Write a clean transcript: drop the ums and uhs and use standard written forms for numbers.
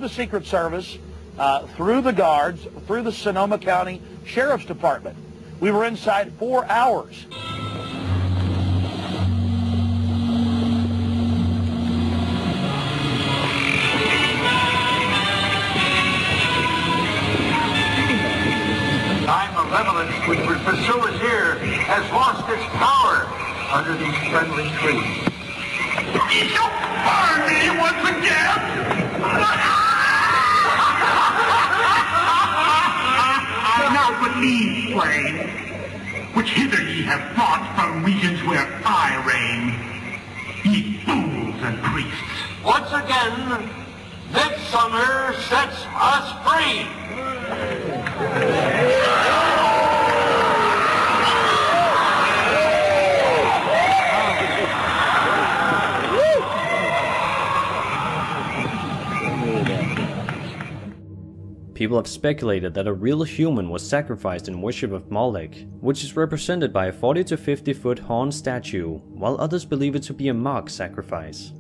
the Secret Service, through the guards, through the Sonoma County Sheriff's Department. We were inside 4 hours. Time malevolence which would pursue us here has lost its power under these friendly trees. You burn me once again! Now believe, swain, which hither ye have brought from regions where I reign, ye fools and priests. Once again, midsummer sets us free. People have speculated that a real human was sacrificed in worship of Moloch, which is represented by a 40 to 50 foot horn statue, while others believe it to be a mock sacrifice.